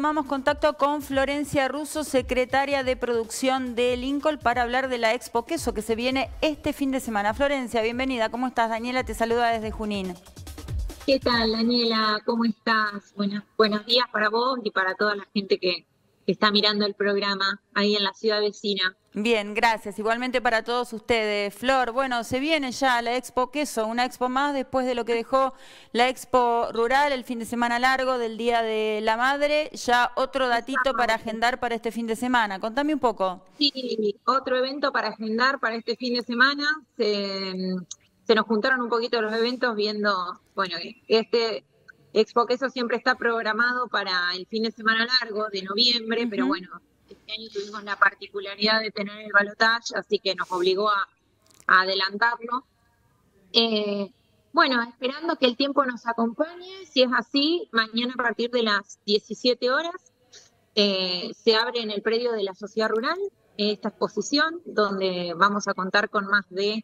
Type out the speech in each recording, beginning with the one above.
tomamos contacto con Florencia Russo, secretaria de producción de Lincoln, para hablar de la Expo Queso que se viene este fin de semana. Florencia, bienvenida. ¿Cómo estás? Daniela te saluda desde Junín. ¿Qué tal, Daniela? ¿Cómo estás? Buenos días para vos y para toda la gente que está mirando el programa ahí en la ciudad vecina. Bien, gracias. Igualmente para todos ustedes. Flor, bueno, se viene ya la Expo Queso, una expo más después de lo que dejó la Expo Rural, el fin de semana largo del Día de la Madre. Ya otro datito para Exacto. agendar para este fin de semana. Contame un poco. Sí, otro evento para agendar para este fin de semana. Se nos juntaron un poquito los eventos viendo, bueno, este Expo Queso siempre está programado para el fin de semana largo de noviembre, pero Ujú. bueno, este año tuvimos la particularidad de tener el balotaje, así que nos obligó a adelantarlo. Eh, bueno, esperando que el tiempo nos acompañe, si es así, mañana a partir de las 17 horas se abre en el predio de la Sociedad Rural esta exposición, donde vamos a contar con más de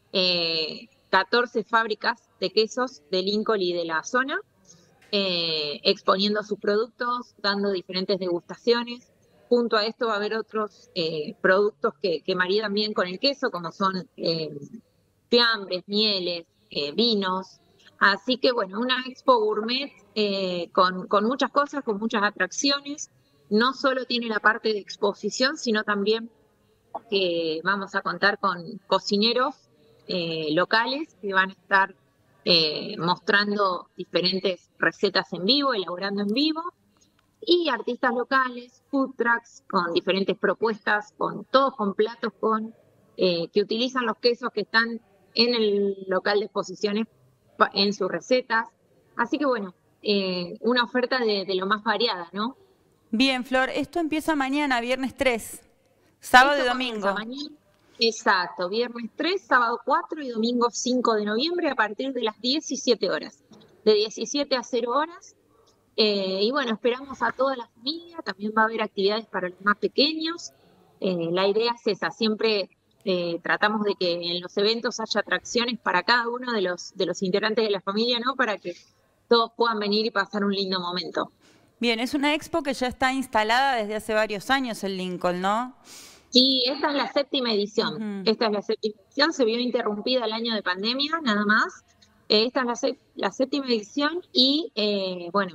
14 fábricas de quesos de Lincoln y de la zona, exponiendo sus productos, dando diferentes degustaciones. Junto a esto va a haber otros productos que maridan bien con el queso, como son fiambres, mieles, vinos. Así que bueno, una expo gourmet con muchas cosas, con muchas atracciones. No solo tiene la parte de exposición, sino también que vamos a contar con cocineros locales que van a estar mostrando diferentes recetas en vivo, elaborando en vivo, y artistas locales, food trucks con diferentes propuestas, todos con platos que utilizan los quesos que están en el local de exposiciones en sus recetas. Así que bueno, una oferta de lo más variada, ¿no? Bien, Flor, esto empieza mañana, viernes 3, sábado y Esto comienza domingo. mañana, exacto, viernes 3, sábado 4 y domingo 5 de noviembre a partir de las 17 horas, de 17 a 0 horas. Y bueno, esperamos a toda la familia, también va a haber actividades para los más pequeños. La idea es esa, siempre tratamos de que en los eventos haya atracciones para cada uno de los integrantes de la familia, ¿no? Para que todos puedan venir y pasar un lindo momento. Bien, es una expo que ya está instalada desde hace varios años en Lincoln, ¿no? Sí, esta es la séptima edición. Ujú. Esta es la séptima edición, se vio interrumpida el año de pandemia, nada más. Esta es la séptima edición y bueno,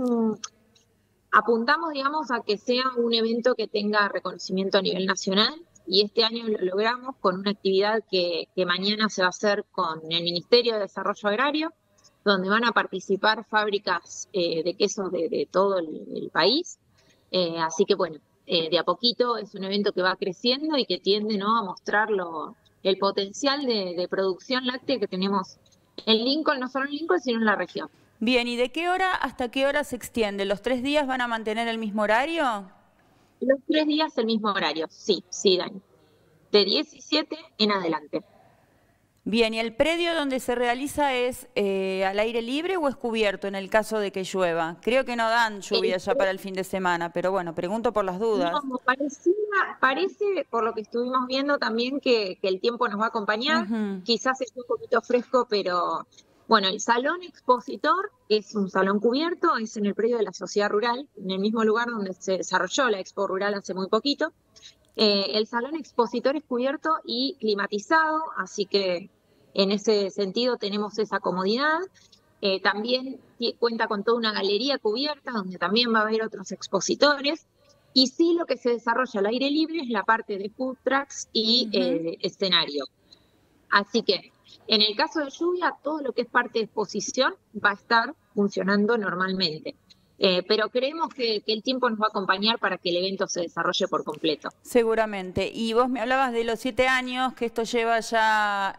apuntamos, digamos, a que sea un evento que tenga reconocimiento a nivel nacional y este año lo logramos con una actividad que mañana se va a hacer con el Ministerio de Desarrollo Agrario, donde van a participar fábricas de quesos de todo el país. Así que bueno, de a poquito es un evento que va creciendo y que tiende, ¿no?, a mostrar el potencial de producción láctea que tenemos en Lincoln, no solo en Lincoln, sino en la región. Bien, ¿y de qué hora hasta qué hora se extiende? ¿Los 3 días van a mantener el mismo horario? Los 3 días el mismo horario, sí, sí, Dani. De 17 en adelante. Bien, ¿y el predio donde se realiza es al aire libre o es cubierto en el caso de que llueva? Creo que no dan El lluvia ya para el fin de semana, pero bueno, pregunto por las dudas. No, parece, por lo que estuvimos viendo también, que el tiempo nos va a acompañar. Ujú. Quizás esté un poquito fresco, pero bueno, el salón expositor es un salón cubierto, es en el predio de la Sociedad Rural, en el mismo lugar donde se desarrolló la Expo Rural hace muy poquito. El salón expositor es cubierto y climatizado, así que en ese sentido tenemos esa comodidad. También cuenta con toda una galería cubierta donde también va a haber otros expositores. Y sí, lo que se desarrolla al aire libre es la parte de food trucks y Ujú. escenario. Así que en el caso de lluvia, todo lo que es parte de exposición va a estar funcionando normalmente. Pero creemos que el tiempo nos va a acompañar para que el evento se desarrolle por completo. Seguramente. Y vos me hablabas de los 7 años que esto lleva ya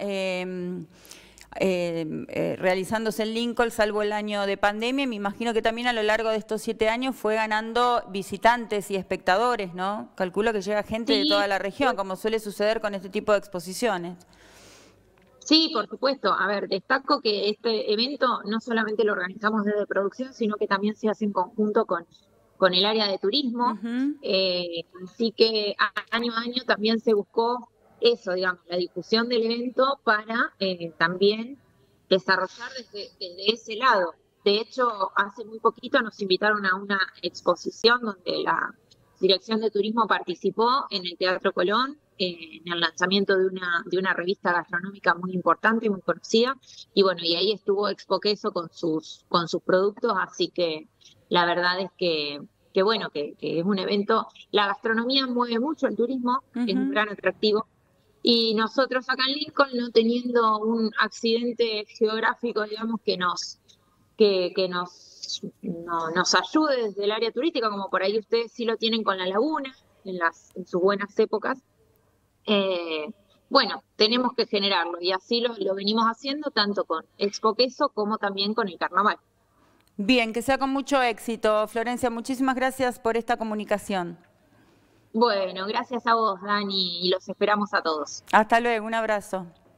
realizándose en Lincoln, salvo el año de pandemia. Me imagino que también a lo largo de estos 7 años fue ganando visitantes y espectadores, ¿no? Calculo que llega gente de toda Sí, la región, como suele suceder con este tipo de exposiciones. sí, por supuesto. A ver, destaco que este evento no solamente lo organizamos desde producción, sino que también se hace en conjunto con el área de turismo. Ujú. Así que año a año también se buscó eso, digamos, la difusión del evento para también desarrollar desde ese lado. De hecho, hace muy poquito nos invitaron a una exposición donde la Dirección de Turismo participó en el Teatro Colón, en el lanzamiento de una revista gastronómica muy importante y muy conocida. Y bueno, y ahí estuvo Expo Queso con sus productos, así que la verdad es que bueno, que es un evento. La gastronomía mueve mucho el turismo, es un gran atractivo. Y nosotros acá en Lincoln, no teniendo un accidente geográfico, digamos, que nos ayude desde el área turística, como por ahí ustedes sí lo tienen con la laguna, en sus buenas épocas. Bueno, tenemos que generarlo y así lo venimos haciendo tanto con Expo Queso como también con el carnaval. Bien, que sea con mucho éxito. Florencia, muchísimas gracias por esta comunicación. Bueno, gracias a vos, Dani, y los esperamos a todos. Hasta luego, un abrazo.